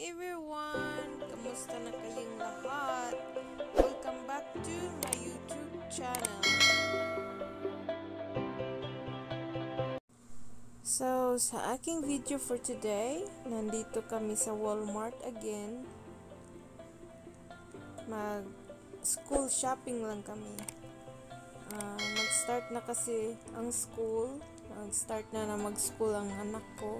everyone! Kamusta na kayong lahat? Welcome back to my YouTube channel. So, sa aking video for today, nandito kami sa Walmart again. Mag-school shopping lang kami. Mag-start na kasi ang school. Mag-start na mag-school ang anak ko.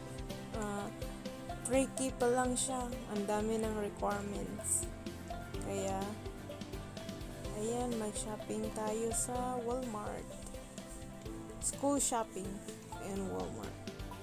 Pre-K pa lang siya. Ang dami ng requirements. Kaya, ayan, mag-shopping tayo sa Walmart. School shopping in Walmart.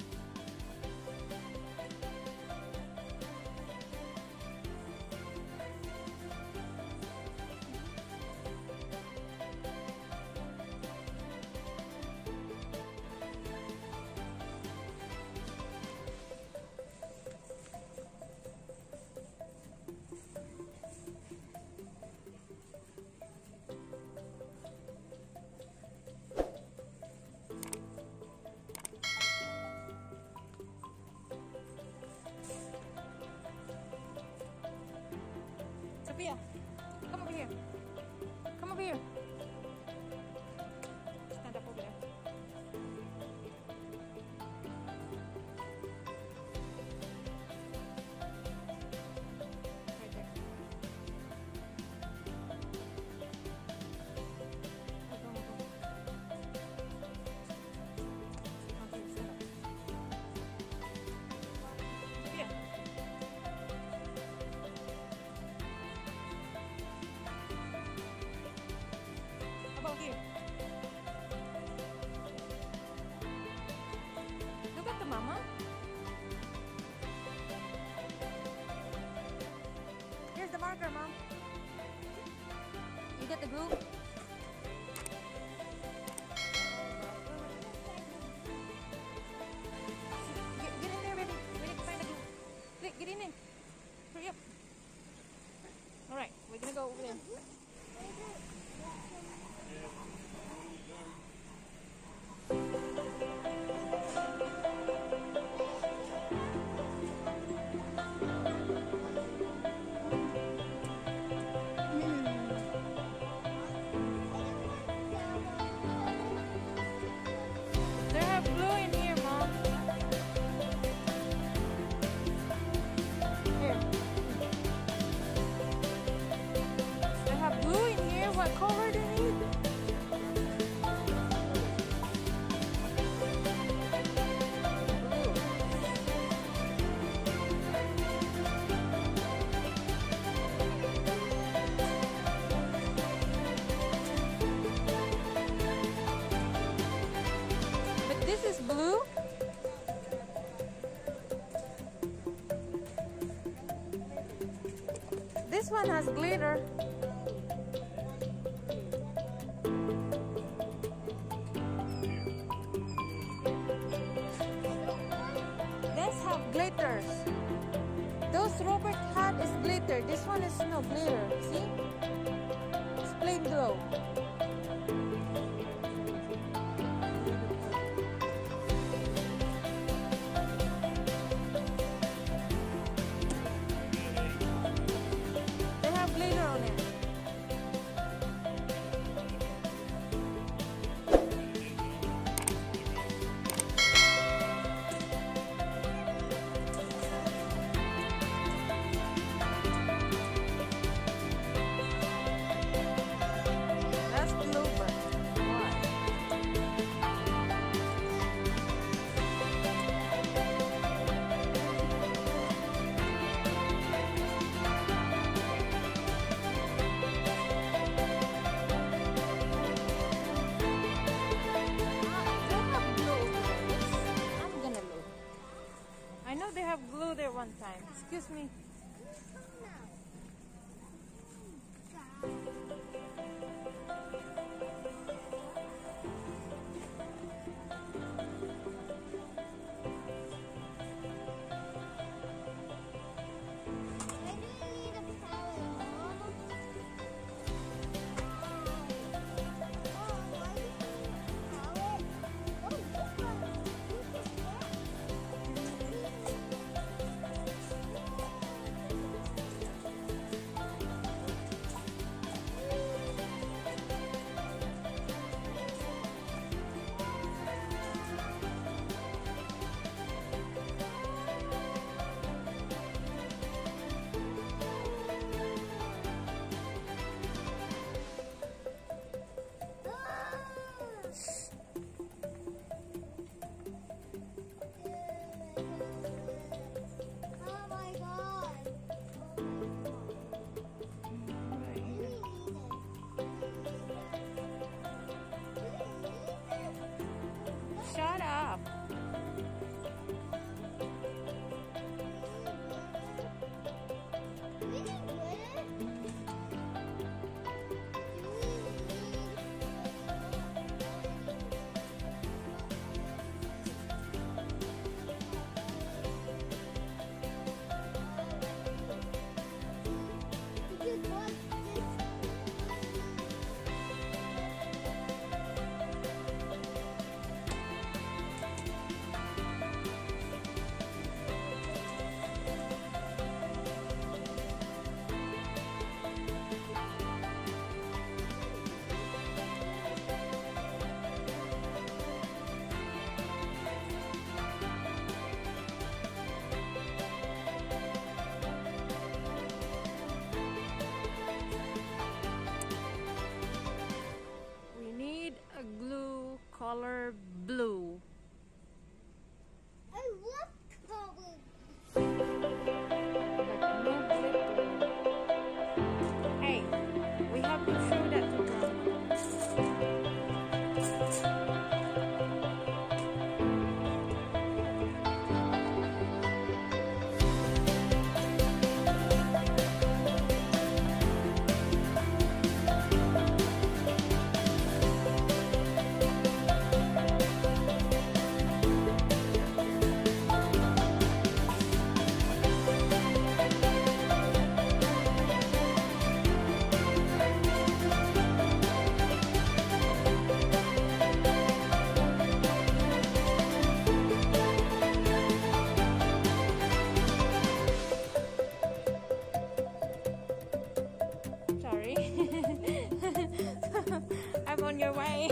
Sophia, come over here. Come over here. Stand up over there. Right there. Go. Okay, stand up. Sophia. About here. Look at the mama. Here's the marker, Mom. You get the glue? Get in there, baby. We need to find the glue. Get in there. Hurry up. Alright, we're gonna go over there. They have glue in here, Mom. Here. They have glue in here. What color do you need? But this is blue. This one has glitter. These have glitters. Those Robert hat is glitter. This one is no glitter. See? It's plain glow. They have glitter on it. That's blue, but why? They have glue over there. I'm gonna look. I know they have glue there one time. Excuse me. A glue color blue. I love color. But no glitter. Hey, we have to show that to Grandma. Sorry. I'm on your way.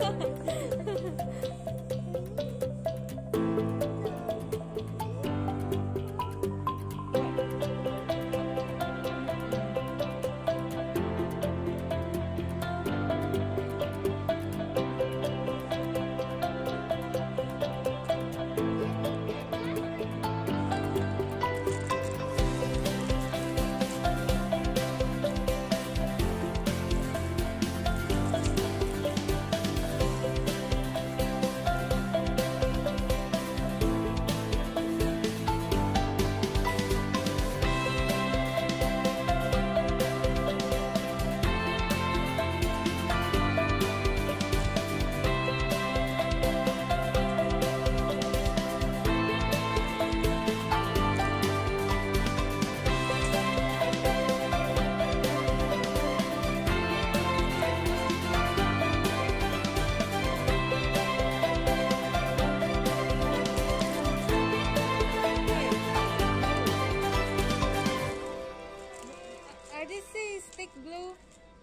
Are these stick glue?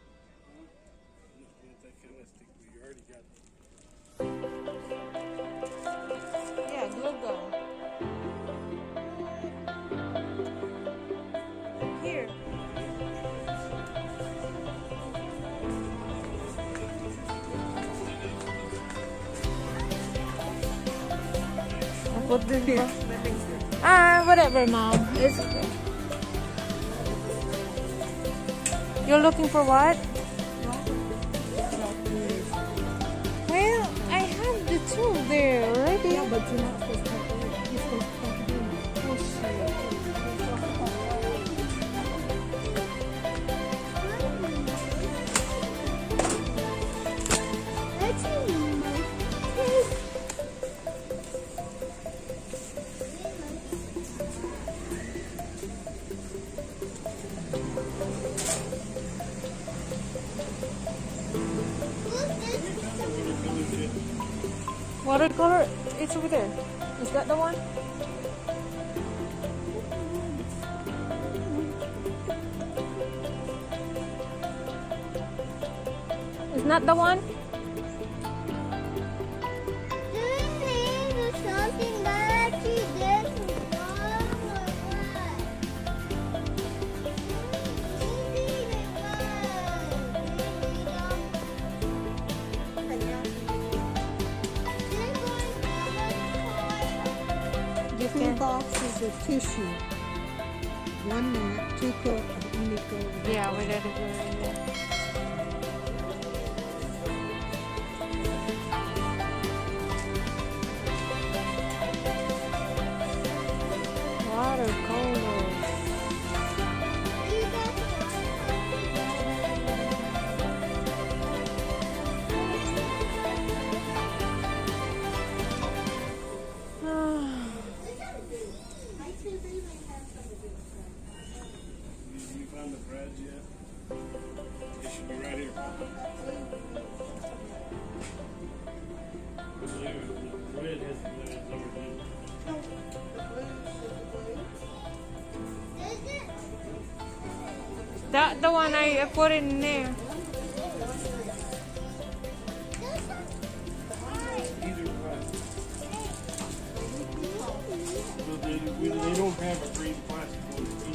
Yeah, glue gun. Here. What did you? Whatever, Mom. It's okay. You're looking for what? Well, I have the tool there already. Yeah, but you're not supposed to have it. You're supposed to have it in. Watercolor, it's over there. Is that the one? Is not the one? Something that she did wrong or what? You Two can. boxes of tissue. One mat, 2 coat of Unico. Yeah, we let it go in there. Watercolors. right here. The red has the over here. That the one I put in there. They don't have a green plastic one.